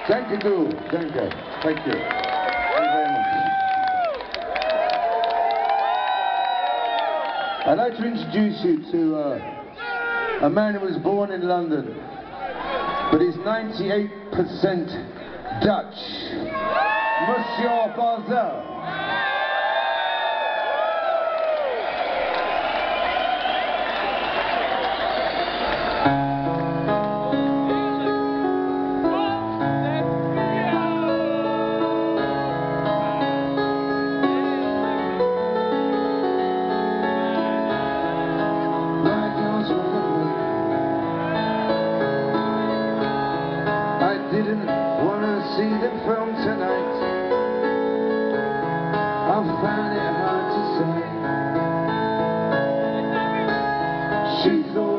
Thank you. Thank you. Thank you. Thank you very much. I'd like to introduce you to a man who was born in London, but he's 98% Dutch. Monsieur Barzel. Didn't want to see the film tonight. I found it hard to say. She's the